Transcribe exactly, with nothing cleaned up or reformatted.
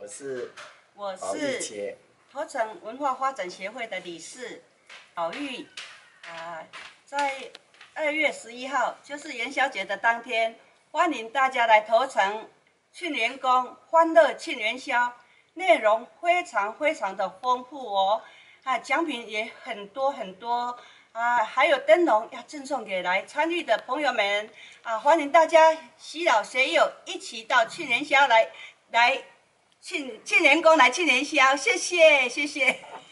我是我宝玉是杰， 头城文化发展协会的理事宝玉。啊、在二月十一号，就是元宵节的当天，欢迎大家来头城庆元宫欢乐庆元宵，内容非常非常的丰富哦，啊，奖品也很多很多。啊，还有灯笼要赠送给来参与的朋友们啊！欢迎大家携老携幼一起到庆元宵来来庆庆元宫来庆元宵，谢谢谢谢。